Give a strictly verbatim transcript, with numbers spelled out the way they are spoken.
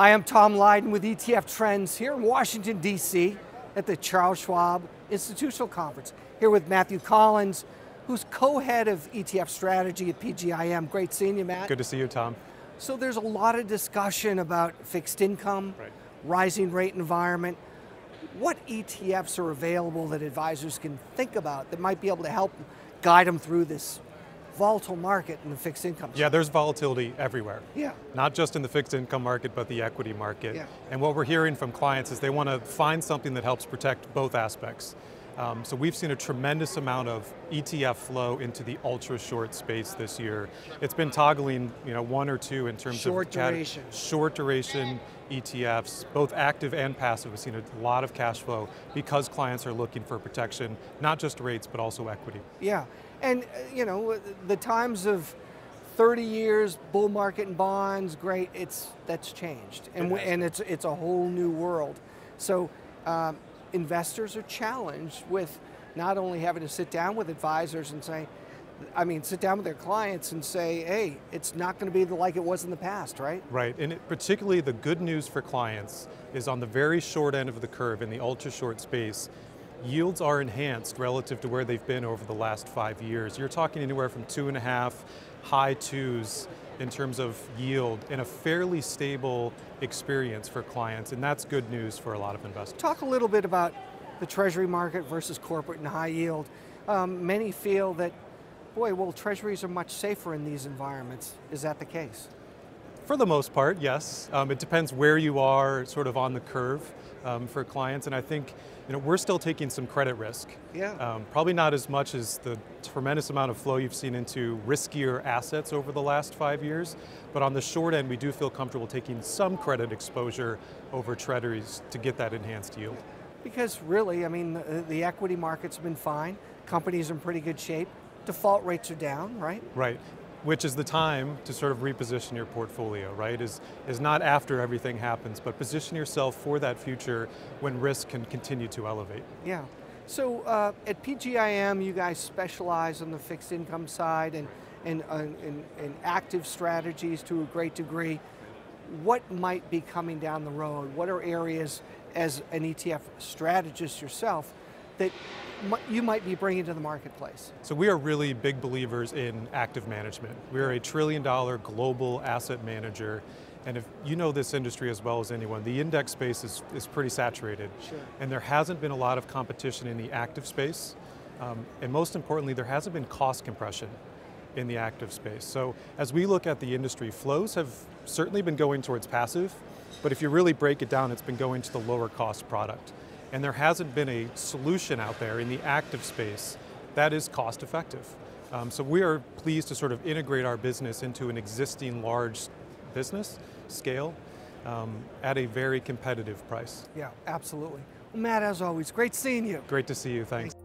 Hi, I'm Tom Lydon with E T F Trends here in Washington, D C at the Charles Schwab Institutional Conference. Here with Matthew Collins, who's co-head of E T F Strategy at P G I M. Great seeing you, Matt. Good to see you, Tom. So there's a lot of discussion about fixed income, right. rising rate environment. What E T Fs are available that advisors can think about that might be able to help guide them through this volatile market in the fixed income side? Yeah, there's volatility everywhere. Yeah. Not just in the fixed income market, but the equity market. Yeah. And what we're hearing from clients is they want to find something that helps protect both aspects. Um, so we've seen a tremendous amount of E T F flow into the ultra short space this year. It's been toggling, you know, one or two in terms short of duration. short duration E T Fs, both active and passive. We've seen a lot of cash flow because clients are looking for protection, not just rates, but also equity. Yeah, and uh, you know, the times of thirty years bull market and bonds, great. It's that's changed, and It we, and it's it's a whole new world. So. Um, Investors are challenged with not only having to sit down with advisors and say, I mean, sit down with their clients and say, hey, it's not going to be like it was in the past, right? Right, and it, particularly the good news for clients is on the very short end of the curve in the ultra short space, yields are enhanced relative to where they've been over the last five years. You're talking anywhere from two and a half, high twos in terms of yield and a fairly stable experience for clients, and that's good news for a lot of investors. Talk a little bit about the treasury market versus corporate and high yield. Um, many feel that, boy, well, treasuries are much safer in these environments. Is that the case? For the most part, yes. Um, it depends where you are sort of on the curve um, for clients, and I think you know, we're still taking some credit risk. Yeah. Um, probably not as much as the tremendous amount of flow you've seen into riskier assets over the last five years, but on the short end, we do feel comfortable taking some credit exposure over treasuries to get that enhanced yield. Because really, I mean, the, the equity market's been fine, companies are in pretty good shape, default rates are down, right? Right. Which is the time to sort of reposition your portfolio, right? Is, is not after everything happens, but position yourself for that future when risk can continue to elevate. Yeah. So uh, at P G I M, you guys specialize on the fixed income side and, and, uh, and, and active strategies to a great degree. What might be coming down the road? What are areas, as an E T F strategist yourself, that you might be bringing to the marketplace? So we are really big believers in active management. We are a trillion dollar global asset manager, and if you know this industry as well as anyone, the index space is, is pretty saturated. Sure. And there hasn't been a lot of competition in the active space, um, and most importantly, there hasn't been cost compression in the active space. So as we look at the industry, flows have certainly been going towards passive, but if you really break it down, it's been going to the lower cost product. And there hasn't been a solution out there in the active space that is cost effective. Um, so we are pleased to sort of integrate our business into an existing large business scale um, at a very competitive price. Yeah, absolutely. Well, Matt, as always, great seeing you. Great to see you, thanks.